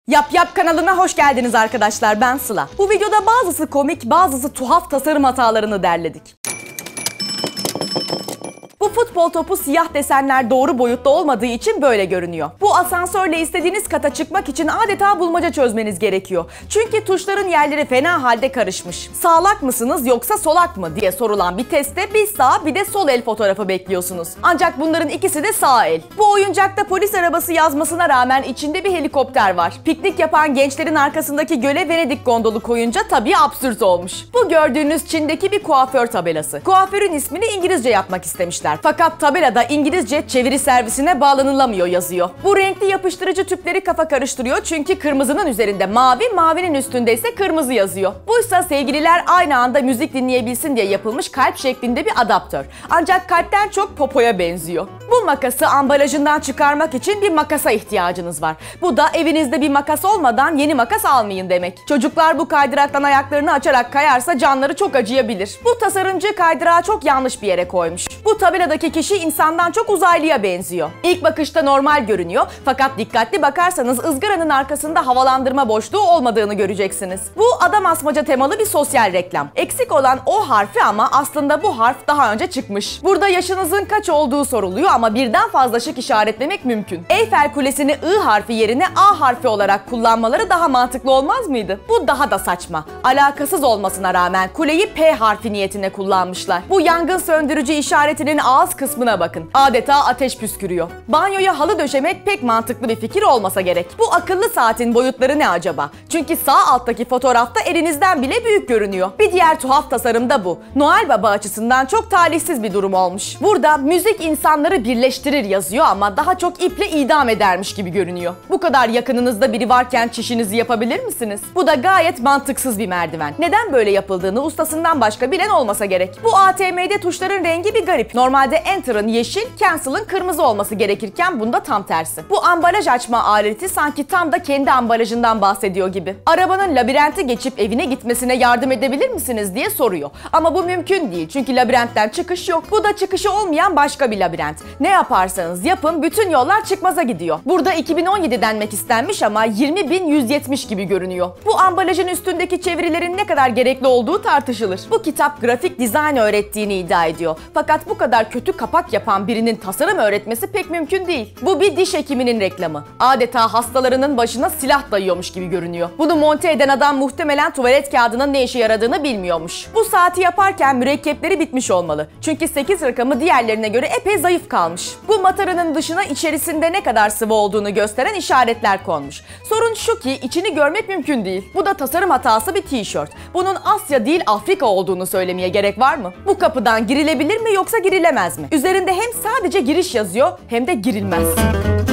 Yap Yap kanalına hoş geldiniz arkadaşlar, ben Sıla. Bu videoda bazısı komik, bazısı tuhaf tasarım hatalarını derledik. Bu futbol topu siyah desenler doğru boyutta olmadığı için böyle görünüyor. Bu asansörle istediğiniz kata çıkmak için adeta bulmaca çözmeniz gerekiyor. Çünkü tuşların yerleri fena halde karışmış. Sağlak mısınız yoksa solak mı diye sorulan bir testte bir sağ bir de sol el fotoğrafı bekliyorsunuz. Ancak bunların ikisi de sağ el. Bu oyuncakta polis arabası yazmasına rağmen içinde bir helikopter var. Piknik yapan gençlerin arkasındaki göle Venedik gondolu koyunca tabii absürt olmuş. Bu gördüğünüz Çin'deki bir kuaför tabelası. Kuaförün ismini İngilizce yapmak istemişler. Fakat tabelada İngilizce çeviri servisine bağlanılamıyor yazıyor. Bu renkli yapıştırıcı tüpleri kafa karıştırıyor çünkü kırmızının üzerinde mavi, mavinin üstünde ise kırmızı yazıyor. Buysa sevgililer aynı anda müzik dinleyebilsin diye yapılmış kalp şeklinde bir adaptör. Ancak kalpten çok popoya benziyor. Bu makası ambalajından çıkarmak için bir makasa ihtiyacınız var. Bu da evinizde bir makas olmadan yeni makas almayın demek. Çocuklar bu kaydıraktan ayaklarını açarak kayarsa canları çok acıyabilir. Bu tasarımcı kaydırağı çok yanlış bir yere koymuş. Bu tabeladaki kişi insandan çok uzaylıya benziyor. İlk bakışta normal görünüyor fakat dikkatli bakarsanız ızgaranın arkasında havalandırma boşluğu olmadığını göreceksiniz. Bu adam asmaca temalı bir sosyal reklam. Eksik olan O harfi ama aslında bu harf daha önce çıkmış. Burada yaşınızın kaç olduğu soruluyor ama birden fazla şık işaretlemek mümkün. Eyfel Kulesi'ni I harfi yerine A harfi olarak kullanmaları daha mantıklı olmaz mıydı? Bu daha da saçma. Alakasız olmasına rağmen kuleyi P harfi niyetine kullanmışlar. Bu yangın söndürücü işaretinin ağız kısmına bakın. Adeta ateş püskürüyor. Banyoya halı döşemek pek mantıklı bir fikir olmasa gerek. Bu akıllı saatin boyutları ne acaba? Çünkü sağ alttaki fotoğrafta elinizden bile büyük görünüyor. Bir diğer tuhaf tasarım da bu. Noel Baba açısından çok talihsiz bir durum olmuş. Burada müzik insanları birleştirir yazıyor ama daha çok iple idam edermiş gibi görünüyor. Bu kadar yakınınızda biri varken çişinizi yapabilir misiniz? Bu da gayet mantıksız bir merdiven. Neden böyle yapıldığını ustasından başka bilen olmasa gerek. Bu ATM'de tuşların rengi bir garip. Normalde Enter'ın yeşil, Cancel'ın kırmızı olması gerekirken bunda tam tersi. Bu ambalaj açma aleti sanki tam da kendi ambalajından bahsediyor gibi. Arabanın labirenti geçip evine gitmesine yardım edebilir misiniz diye soruyor. Ama bu mümkün değil çünkü labirentten çıkış yok. Bu da çıkışı olmayan başka bir labirent. Ne yaparsanız yapın bütün yollar çıkmaza gidiyor. Burada 2017 denmek istenmiş ama 20.170 gibi görünüyor. Bu ambalajın üstündeki çevirilerin ne kadar gerekli olduğu tartışılır. Bu kitap grafik dizayn öğrettiğini iddia ediyor. Fakat bu kadar kötü kapak yapan birinin tasarım öğretmesi pek mümkün değil. Bu bir diş hekiminin reklamı. Adeta hastalarının başına silah dayıyormuş gibi görünüyor. Bunu monte eden adam muhtemelen tuvalet kağıdının ne işe yaradığını bilmiyormuş. Bu saati yaparken mürekkepleri bitmiş olmalı. Çünkü 8 rakamı diğerlerine göre epey zayıf kalmış. Bu mataranın dışına içerisinde ne kadar sıvı olduğunu gösteren işaretler konmuş. Sorun şu ki içini görmek mümkün değil. Bu da tasarım hatası bir tişört. Bunun Asya değil Afrika olduğunu söylemeye gerek var mı? Bu kapıdan girilebilir mi yoksa girilemez mi? Üzerinde hem sadece giriş yazıyor hem de girilmez.